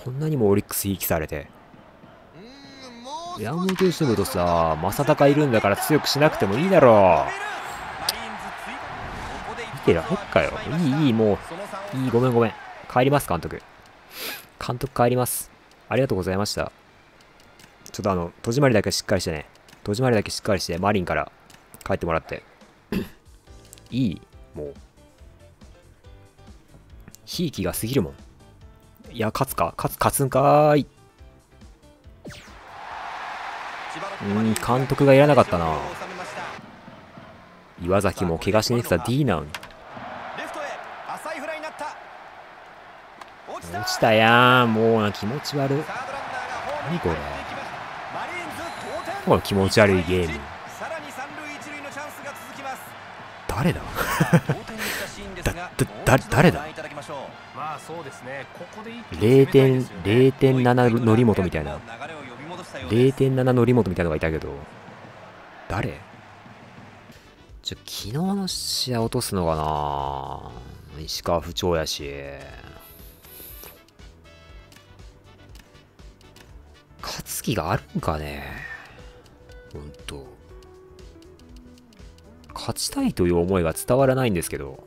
こんなにもオリックスいい気されて。山本由伸とさ、正尚いるんだから強くしなくてもいいだろう。見てらへっかよ。いい、もう。いい、ごめん。帰ります、監督。監督帰ります。ありがとうございました。ちょっと戸締まりだけしっかりしてね。戸締まりだけしっかりして、マリンから帰ってもらって。いい、もう。ひいきが過ぎるもん。いや、勝つんかーい。監督がいらなかったな。岩崎も怪我しに行ってた D なのに。落ちたやん。もう気持ち悪い。何これ。この気持ち悪いゲーム。誰だ誰だ。0.7 則本みたいな。0.7 則本みたいなのがいたけど。誰？昨日の試合落とすのかな。石川不調やし。勝つ気があるんかね。ほんと。勝ちたいという思いが伝わらないんですけど。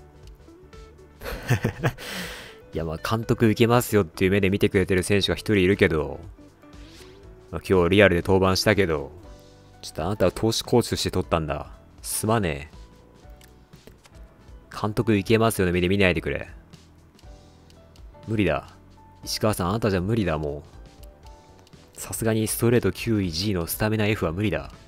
いや、まあ、監督いけますよっていう目で見てくれてる選手が一人いるけど、まあ、今日リアルで登板したけど、ちょっとあなたは投手コーチとして取ったんだ。すまねえ。監督いけますよの目で見ないでくれ。無理だ。石川さん、あなたじゃ無理だ、もう。さすがにストレート9位 G のスタミナ F は無理だ。